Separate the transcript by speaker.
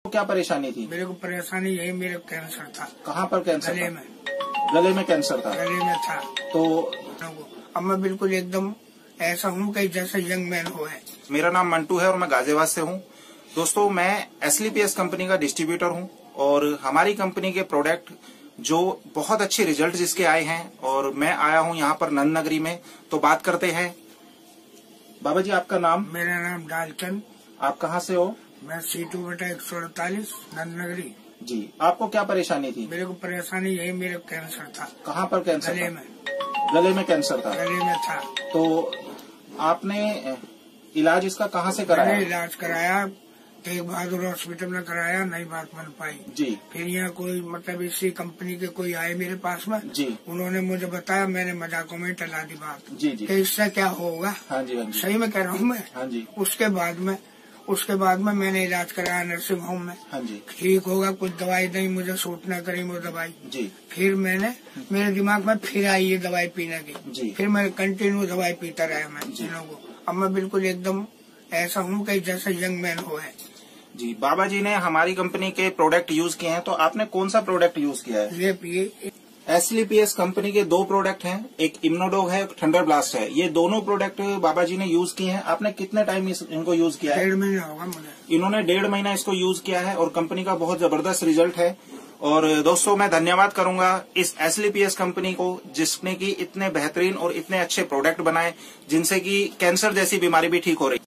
Speaker 1: क्या परेशानी थी?
Speaker 2: मेरे को परेशानी यही, मेरे कैंसर था।
Speaker 1: कहाँ पर कैंसर?
Speaker 2: गले में।
Speaker 1: गले में कैंसर था?
Speaker 2: गले में था।
Speaker 1: तो
Speaker 2: अब मैं बिल्कुल एकदम ऐसा हूँ कि जैसे यंग मैन हो है।
Speaker 1: मेरा नाम मंटू है और मैं गाजियाबाद से हूँ। दोस्तों, मैं SLPS कंपनी का डिस्ट्रीब्यूटर हूँ और हमारी कंपनी के प्रोडक्ट जो बहुत अच्छे रिजल्ट जिसके आए हैं, और मैं आया हूँ यहाँ पर नंद नगरी में। तो बात करते हैं। बाबा जी, आपका नाम?
Speaker 2: मेरा नाम डालचंद।
Speaker 1: आप कहाँ से हो?
Speaker 2: मैं C2/148 नंद नगरी।
Speaker 1: जी, आपको क्या परेशानी थी?
Speaker 2: मेरे को परेशानी यही, मेरे कैंसर था।
Speaker 1: कहाँ पर कैंसर?
Speaker 2: गले
Speaker 1: था?
Speaker 2: में।
Speaker 1: गले में कैंसर था?
Speaker 2: गले में था।
Speaker 1: तो आपने इलाज इसका कहाँ से कराया?
Speaker 2: मैंने इलाज कराया, तेग बहादुर हॉस्पिटल में कराया, नहीं बात बन पाई।
Speaker 1: जी।
Speaker 2: फिर यहाँ कोई मतलब इसी कंपनी के कोई आए मेरे पास में।
Speaker 1: जी।
Speaker 2: उन्होंने मुझे बताया, मैंने मजाकों में टला दी बात।
Speaker 1: जी जी।
Speaker 2: कि इससे क्या होगा।
Speaker 1: हाँ जी, हाँ जी।
Speaker 2: सही में कह रहा हूँ मैं।
Speaker 1: हाँ जी।
Speaker 2: उसके बाद में मैंने इलाज कराया नर्सिंग होम में।
Speaker 1: हाँ जी।
Speaker 2: ठीक होगा, कुछ दवाई नहीं मुझे सूट न करी वो दवाई।
Speaker 1: जी।
Speaker 2: फिर मेरे दिमाग में फिर आई ये दवाई पीने की।
Speaker 1: जी।
Speaker 2: फिर मैं कंटिन्यू दवाई पीता रहा मैं दिनों को। अब मैं बिल्कुल एकदम ऐसा हूँ कि जैसे यंग मैन हो है।
Speaker 1: जी, बाबा जी ने हमारी कंपनी के प्रोडक्ट यूज किए हैं, तो आपने कौन सा प्रोडक्ट यूज किया है?
Speaker 2: ये पिए।
Speaker 1: SLPS कंपनी के 2 प्रोडक्ट हैं, एक इम्यूनोडॉग है, एक थंडर ब्लास्ट है। ये दोनों प्रोडक्ट बाबा जी ने यूज किए हैं। आपने कितने टाइम इनको यूज किया है?
Speaker 2: 1.5 महीना होगा मुझे।
Speaker 1: इन्होंने 1.5 महीना इसको यूज किया है और कंपनी का बहुत जबरदस्त रिजल्ट है। और दोस्तों, मैं धन्यवाद करूंगा इस SLPS कंपनी को, जिसने की इतने बेहतरीन और इतने अच्छे प्रोडक्ट बनाए जिनसे कि कैंसर जैसी बीमारी भी ठीक हो रही है।